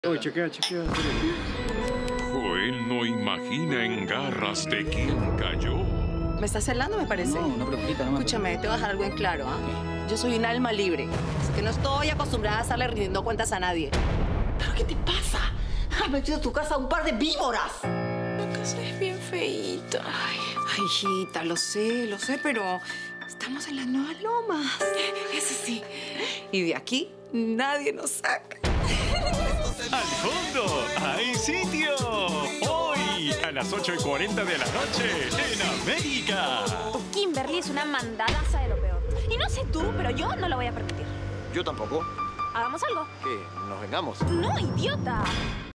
Oye, chequea. Joel no imagina en garras de quién cayó. ¿Me estás celando, me parece? No, preocupita, no me Escúchame, te voy a dejar algo en claro, ¿ah? Yo soy un alma libre, así que no estoy acostumbrada a estarle rindiendo cuentas a nadie. ¿Pero qué te pasa? Has metido en tu casa un par de víboras. La casa es bien feíta. Ay, hijita, lo sé, pero estamos en las nuevas lomas. Eso sí. Y de aquí nadie nos saca. ¡Al fondo hay sitio! Hoy, a las 8:40 de la noche, en América. Tu Kimberly es una mandadaza de lo peor. Y no sé tú, pero yo no lo voy a permitir. Yo tampoco. ¿Hagamos algo? ¿Qué? ¿Nos vengamos? No, idiota.